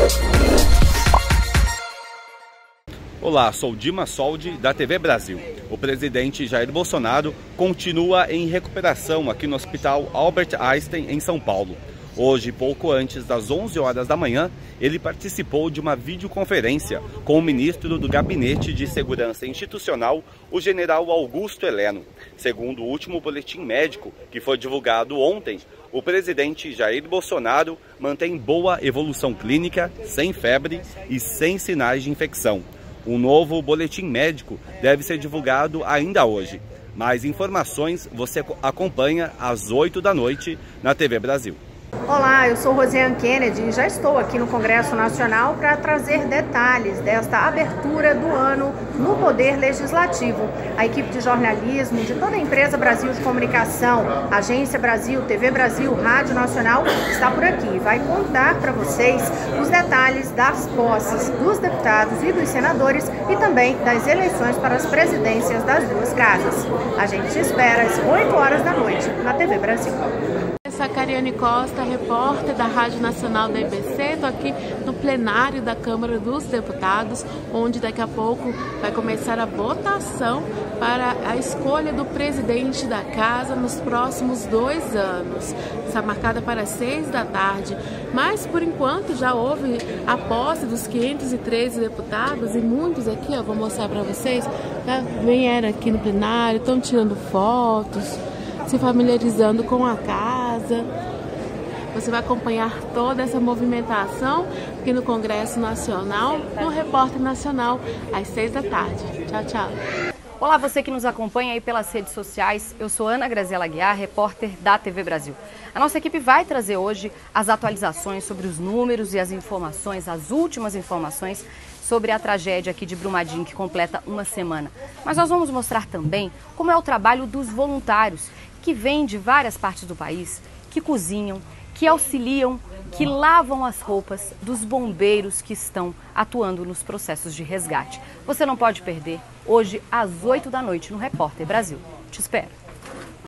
Olá, sou Dima Soldi, da TV Brasil. O presidente Jair Bolsonaro continua em recuperação aqui no Hospital Albert Einstein, em São Paulo. Hoje, pouco antes das 11 horas da manhã, ele participou de uma videoconferência com o ministro do Gabinete de Segurança Institucional, o general Augusto Heleno. Segundo o último boletim médico, que foi divulgado ontem, o presidente Jair Bolsonaro mantém boa evolução clínica, sem febre e sem sinais de infecção. Um novo boletim médico deve ser divulgado ainda hoje. Mais informações você acompanha às 8 da noite na TV Brasil. Olá, eu sou Rosiane Kennedy e já estou aqui no Congresso Nacional para trazer detalhes desta abertura do ano no Poder Legislativo. A equipe de jornalismo de toda a Empresa Brasil de Comunicação, Agência Brasil, TV Brasil, Rádio Nacional, está por aqui. Vai contar para vocês os detalhes das posses dos deputados e dos senadores e também das eleições para as presidências das duas casas. A gente te espera às 8 horas da noite na TV Brasil. Sou a Cariane Costa, repórter da Rádio Nacional da IBC. Estou aqui no plenário da Câmara dos Deputados, onde daqui a pouco vai começar a votação para a escolha do presidente da Casa nos próximos 2 anos. Está marcada para 6 da tarde, mas por enquanto já houve a posse dos 513 deputados e muitos aqui, vou mostrar para vocês, já vieram aqui no plenário, estão tirando fotos, se familiarizando com a casa. Você vai acompanhar toda essa movimentação aqui no Congresso Nacional, no Repórter Nacional, às 6 da tarde. Tchau, tchau. Olá, você que nos acompanha aí pelas redes sociais. Eu sou Ana Graziela Guiar, repórter da TV Brasil. A nossa equipe vai trazer hoje as atualizações sobre os números e as informações, as últimas informações sobre a tragédia aqui de Brumadinho, que completa 1 semana. Mas nós vamos mostrar também como é o trabalho dos voluntários, que vêm de várias partes do país, que cozinham, que auxiliam, que lavam as roupas dos bombeiros que estão atuando nos processos de resgate. Você não pode perder, hoje às 8 da noite no Repórter Brasil. Te espero.